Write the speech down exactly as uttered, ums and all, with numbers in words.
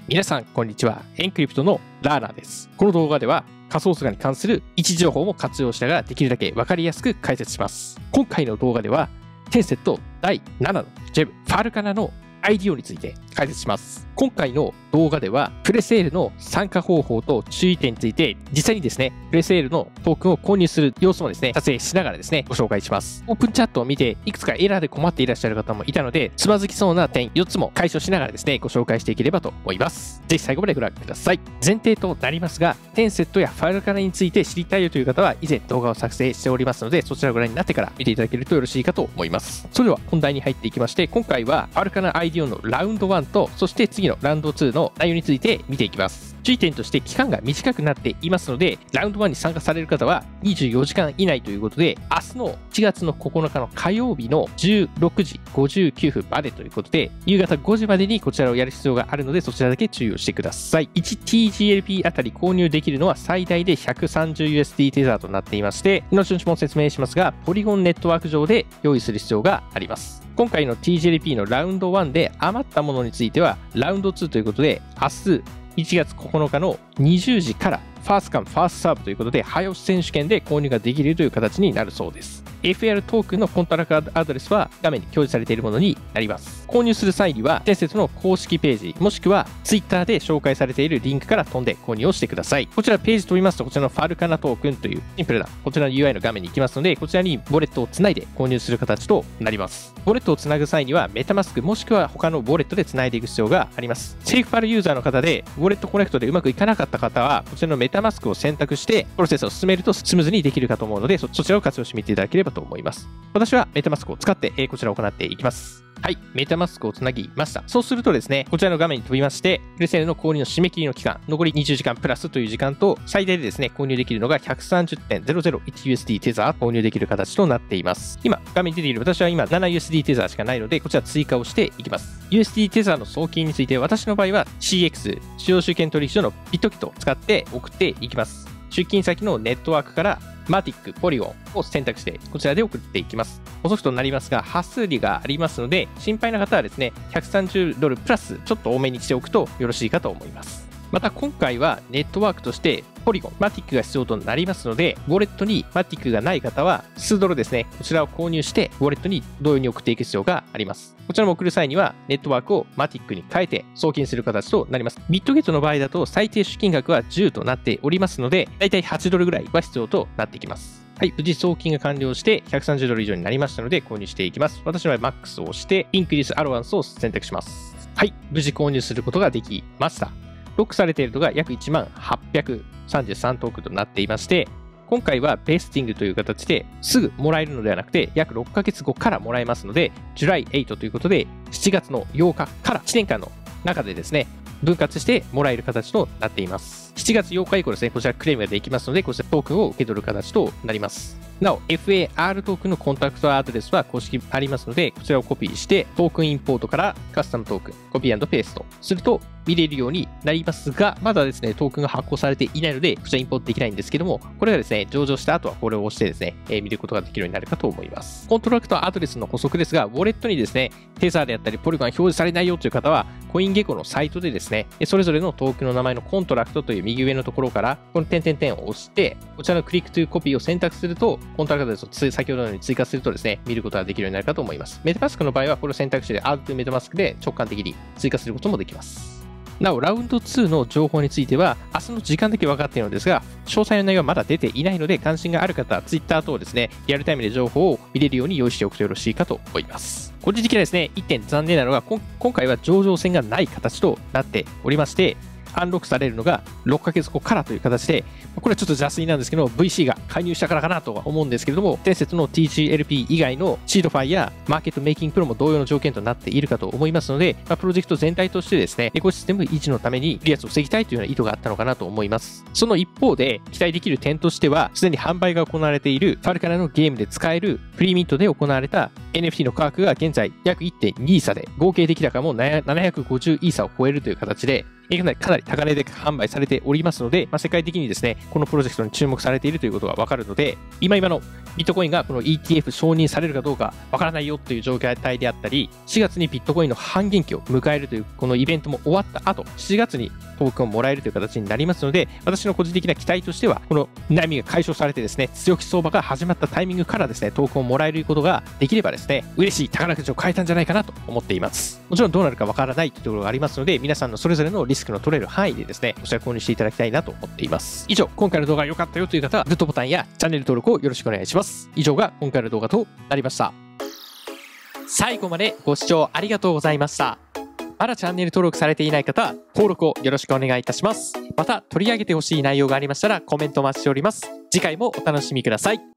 皆さん、こんにちは。エンクリプトのラーナーです。この動画では仮想通貨に関する位置情報も活用しながらできるだけ分かりやすく解説します。今回の動画では、テンセットだいななのジェム、ファルカナの アイディオ について解説します。今回の動画では、プレセールの参加方法と注意点について、実際にですね、プレセールのトークンを購入する様子もですね、撮影しながらですね、ご紹介します。オープンチャットを見て、いくつかエラーで困っていらっしゃる方もいたので、つまずきそうな点よっつも解消しながらですね、ご紹介していければと思います。ぜひ最後までご覧ください。前提となりますが、テンセットやファルカナについて知りたいよという方は、以前動画を作成しておりますので、そちらをご覧になってから見ていただけるとよろしいかと思います。それでは本題に入っていきまして、今回はファルカナ アイディオ のラウンドワンと、そして次のラウンドツーの内容について見ていきます。注意点として期間が短くなっていますので、ラウンドワンに参加される方はにじゅうよじかん以内ということで、明日のいちがつのここのかの火曜日のじゅうろくじごじゅうきゅうふんまでということで、夕方ごじまでにこちらをやる必要があるので、そちらだけ注意をしてください。いちティージーエルピー あたり購入できるのは最大で ひゃくさんじゅうユーエスディー テザーとなっていまして、後々も説明しますが、ポリゴンネットワーク上で用意する必要があります。今回の ティージーエルピー のラウンドワンで余ったものについては、ラウンドツーということで、明日いちがつここのかのにじゅうじからファーストカムファーストサーブということで、早押し選手権で購入ができるという形になるそうです。エフエーアール トークンのコントラクトアドレスは画面に表示されているものになります。購入する際には、テンセットの公式ページ、もしくは Twitter で紹介されているリンクから飛んで購入をしてください。こちらページ飛びますと、こちらのファルカナトークンというシンプルなこちらの ユーアイ の画面に行きますので、こちらにウォレットをつないで購入する形となります。ウォレットをつなぐ際には、メタマスクもしくは他のウォレットでつないでいく必要があります。セーフファルユーザーの方で、ウォレットコネクトでうまくいかなかった方は、こちらのメタマスクを選択して、プロセスを進めるとスムーズにできるかと思うので、そ, そちらを活用してみていただければと思います。私はメタマスクを使って、えー、こちらを行っていきます。はい、メタマスクをつなぎました。そうするとですね、こちらの画面に飛びまして、プレセールの購入の締め切りの期間、残りにじゅうじかんプラスという時間と、最大でですね、購入できるのが ひゃくさんじゅってんぜろぜろいちユーエスディー テザー購入できる形となっています。今、画面に出ている私は今 ななユーエスディー テザーしかないので、こちら追加をしていきます。ユーエスディー テザーの送金について、私の場合は シーエックス、主要集権取引所のビットキットを使って送っていきます。出金先のネットワークからマティック、ポリゴンを選択して、こちらで送っていきます。補足となりますが、端数利がありますので、心配な方はですね、ひゃくさんじゅうドルプラスちょっと多めにしておくとよろしいかと思います。また今回はネットワークとしてポリゴン、マティックが必要となりますので、ウォレットにマティックがない方は数ドルですね、こちらを購入してウォレットに同様に送っていく必要があります。こちらも送る際にはネットワークをマティックに変えて送金する形となります。ビットゲットの場合だと最低出金額はじゅうとなっておりますので、だいたいはちドルぐらいは必要となってきます。はい、無事送金が完了してひゃくさんじゅうドル以上になりましたので購入していきます。私の場合マックスを押してインクリースアロワンスを選択します。はい、無事購入することができました。ロックされているのが約いちまんはっぴゃくさんじゅうさんトークンとなっていまして、今回はベースティングという形ですぐもらえるのではなくて、約ろっかげつごからもらえますので、ジュライエイトということで、しちがつのようかからいちねんかんの中でですね、分割してもらえる形となっています。しちがつようか以降ですね、こちらクレームができますので、こちらトークンを受け取る形となります。なお、エフエーアール トークンのコンタクトアドレスは公式ありますので、こちらをコピーして、トークンインポートからカスタムトークン、コピー&ペーストすると見れるようになりますが、まだですね、トークンが発行されていないので、こちらインポートできないんですけども、これがですね、上場した後はこれを押してですね、えー、見ることができるようになるかと思います。コントラクトアドレスの補足ですが、ウォレットにですね、テザーであったり、ポリゴンが表示されないよという方は、コインゲコのサイトでですね、それぞれのトークンの名前のコントラクトという右上のところから、この点々点を押して、こちらのクリックトゥーコピーを選択すると、コントラクトアドレスを先ほどのように追加するとですね、見ることができるようになるかと思います。メタマスクの場合は、これを選択して、Add to メタマスクで直感的に追加することもできます。なお、ラウンドツーの情報については、明日の時間だけ分かっているのですが、詳細の内容はまだ出ていないので、関心がある方は Twitter 等ですね、リアルタイムで情報を見れるように用意しておくとよろしいかと思います。個人的にはですね、いってん残念なのが、今回は上場線がない形となっておりまして、アンロックされるのがろっかげつごからという形で、これはちょっと邪推なんですけど、ブイシー が介入したからかなとは思うんですけれども、テンセットの ティージーエルピー 以外のシードファイやマーケットメイキングプロも同様の条件となっているかと思いますので、まあ、プロジェクト全体としてですね、エコシステム維持のためにリアスを防ぎたいというような意図があったのかなと思います。その一方で、期待できる点としては、すでに販売が行われているファルカナのゲームで使えるプリミントで行われたエヌエフティー の価格が現在約 いってんに イーサで、合計出来高もななひゃくごじゅうイーサを超えるという形で、かなりかなり高値で販売されておりますので、まあ、世界的にですね、このプロジェクトに注目されているということがわかるので、今今のビットコインがこの イーティーエフ 承認されるかどうかわからないよという状態であったり、しがつにビットコインの半減期を迎えるというこのイベントも終わった後、しちがつにトークンをもらえるという形になりますので、私の個人的な期待としては、この悩みが解消されてですね、強気相場が始まったタイミングからですね、トークンをもらえることができればですね、嬉しい宝くじを買えたんじゃないかなと思っています。もちろんどうなるかわからないというところがありますので、皆さんのそれぞれのリスクの取れる範囲でですね、こちら購入していただきたいなと思っています。以上、今回の動画が良かったよという方は、グッドボタンやチャンネル登録をよろしくお願いします。以上が今回の動画となりました。最後までご視聴ありがとうございました。まだチャンネル登録されていない方は、登録をよろしくお願いいたします。また、取り上げてほしい内容がありましたら、コメントお待ちしております。次回もお楽しみください。